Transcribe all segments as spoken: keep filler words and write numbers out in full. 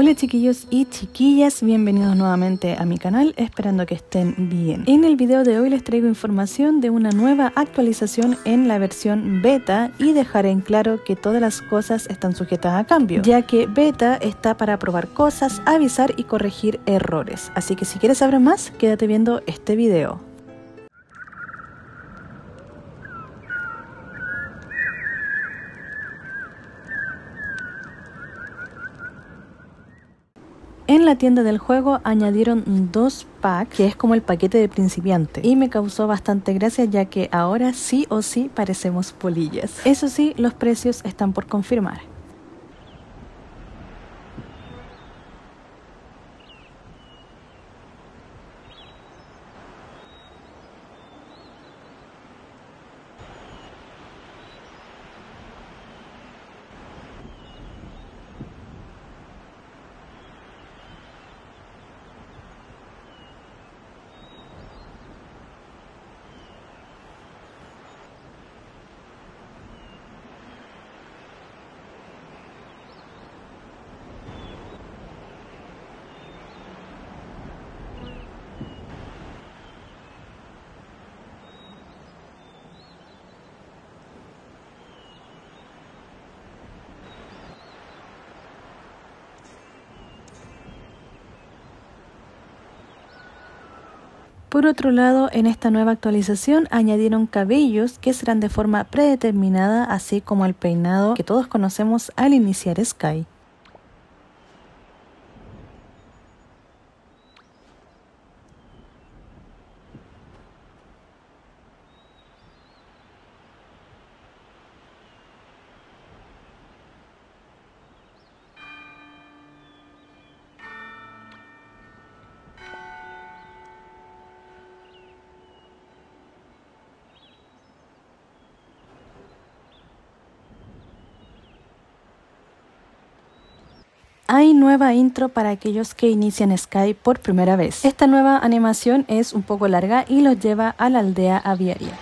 Hola chiquillos y chiquillas, bienvenidos nuevamente a mi canal, esperando que estén bien. En el video de hoy les traigo información de una nueva actualización en la versión beta y dejaré en claro que todas las cosas están sujetas a cambio, ya que beta está para probar cosas, avisar y corregir errores. Así que si quieres saber más, quédate viendo este video. En la tienda del juego añadieron dos packs, que es como el paquete de principiante, y me causó bastante gracia ya que ahora sí o sí parecemos polillas. Eso sí, los precios están por confirmar. Por otro lado, en esta nueva actualización añadieron cabellos que serán de forma predeterminada, así como el peinado que todos conocemos al iniciar Sky. Hay nueva intro para aquellos que inician Sky por primera vez. Esta nueva animación es un poco larga y los lleva a la aldea aviaria.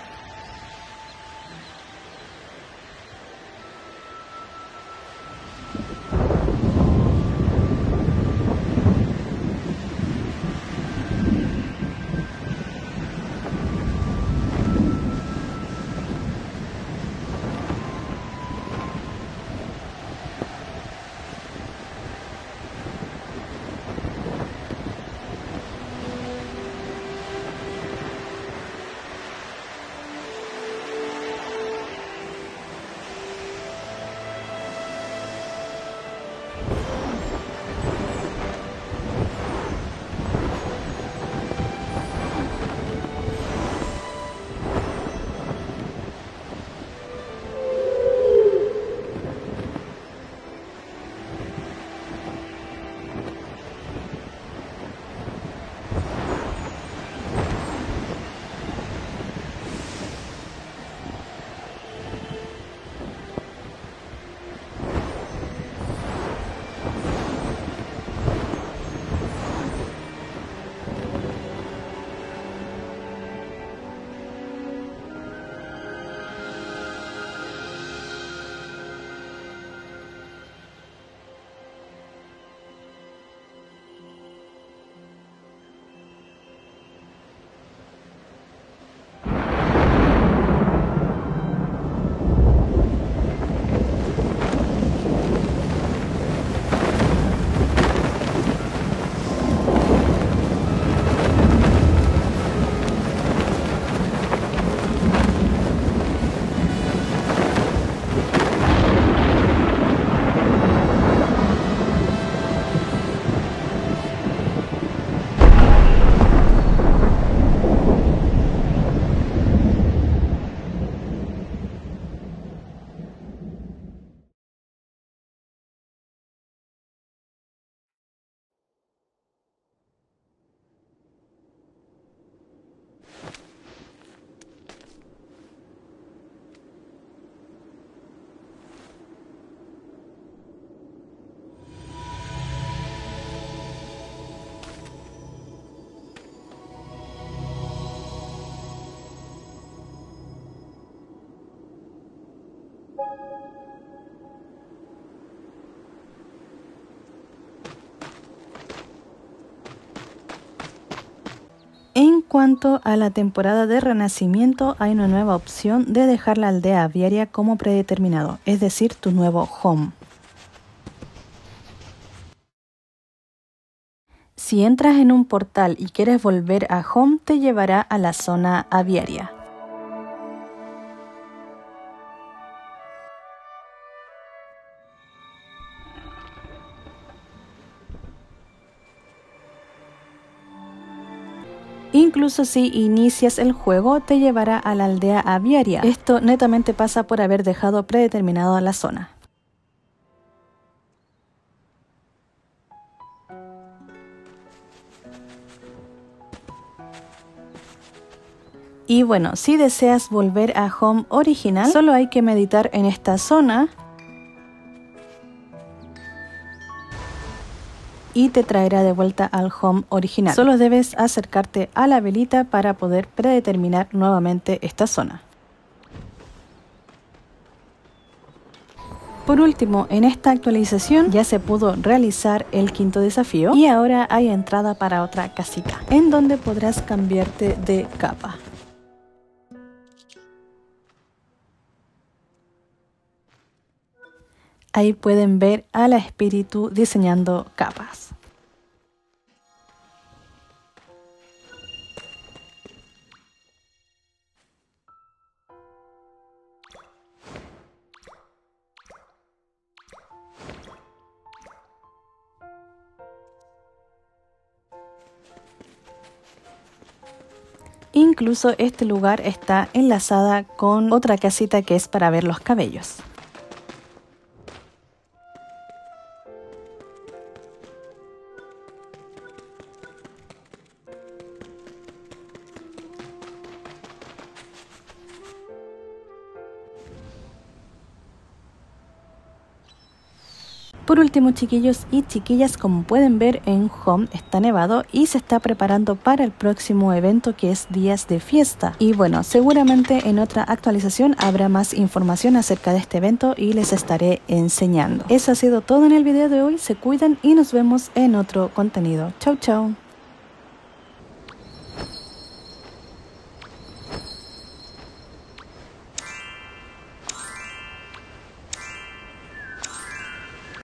cuanto a la temporada de renacimiento, hay una nueva opción de dejar la aldea aviaria como predeterminado, es decir, tu nuevo home. Si entras en un portal y quieres volver a home, te llevará a la zona aviaria. Incluso si inicias el juego, te llevará a la aldea aviaria. Esto netamente pasa por haber dejado predeterminada la zona. Y bueno, si deseas volver a home original, solo hay que meditar en esta zona y te traerá de vuelta al home original. Solo debes acercarte a la velita para poder predeterminar nuevamente esta zona. Por último, en esta actualización ya se pudo realizar el quinto desafío y ahora hay entrada para otra casita, en donde podrás cambiarte de capa. Ahí pueden ver a la espíritu diseñando capas. Incluso este lugar está enlazada con otra casita que es para ver los cabellos. Por último, chiquillos y chiquillas, como pueden ver, en home está nevado y se está preparando para el próximo evento, que es días de fiesta. Y bueno, seguramente en otra actualización habrá más información acerca de este evento y les estaré enseñando. Eso ha sido todo en el video de hoy. Se cuidan y nos vemos en otro contenido. Chau chau.